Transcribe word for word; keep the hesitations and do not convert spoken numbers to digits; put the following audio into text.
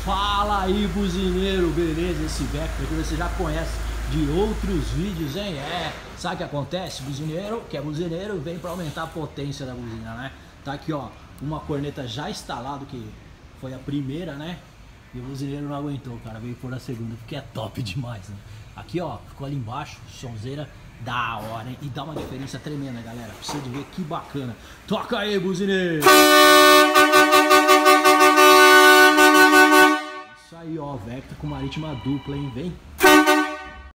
Fala aí, buzineiro, beleza? Esse Vector que você já conhece de outros vídeos, hein? É, sabe o que acontece? Buzineiro, que é buzineiro, vem para aumentar a potência da buzina, né? Tá aqui, ó, uma corneta já instalada, que foi a primeira, né? E o buzineiro não aguentou, cara, veio por a segunda, porque é top demais, né? Aqui, ó, ficou ali embaixo, sonzeira da hora, hein? E dá uma diferença tremenda, galera. Precisa de ver que bacana. Toca aí, buzineiro! Isso aí, ó, Vector com marítima dupla, hein? Vem!